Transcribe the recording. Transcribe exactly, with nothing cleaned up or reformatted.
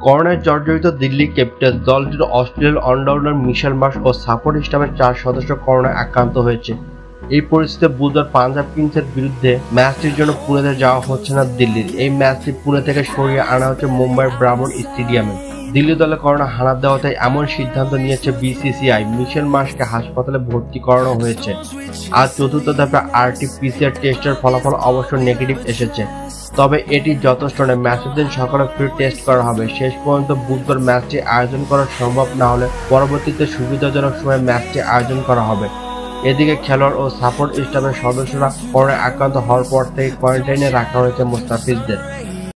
করোনায় জর্জরিত দিল্লি ক্যাপিটালস দলটির অস্ট্রেলিয়ান অলরাউন্ডার মিশেল মার্শ ও সাপোর্ট স্টাফের চার সদস্য করোনায় আক্রান্ত হয়েছে। এই পরিস্থিতিতে বুধবার পাঞ্জাব কিংসের বিরুদ্ধে ম্যাচটির জন্য পুনেতে যাওয়া হচ্ছে না দিল্লির। এই ম্যাচটি পুনে থেকে সরিয়ে আনা হচ্ছে মুম্বাইয়ের ব্রাভন স্টেডিয়ামে। দিল্লি দলে করোনা হানা দেওয়াতে এমন সিদ্ধান্ত নিয়েছে বিসিসিআই। মিশেল মার্শকে হাসপাতালে ভর্তি করানো হয়েছে। আজ চতুর্থ ধাপে আরটি পিসিআর টেস্টের ফলাফল অবশ্য নেগেটিভ এসেছে, তবে এটি যথেষ্ট নয়। ম্যাচের দিন সকালে ফ্রি টেস্ট করা হবে। শেষ পর্যন্ত বুধবার ম্যাচটি আয়োজন করা সম্ভব না হলে পরবর্তীতে সুবিধাজনক সময়ে ম্যাচটি আয়োজন করা হবে। এদিকে খেলোয়াড় ও সাপোর্ট স্টাফের সদস্যরা করোনায় আক্রান্ত হওয়ার পর থেকে কোয়ারেন্টাইনে রাখা হয়েছে মুস্তাফিজদের।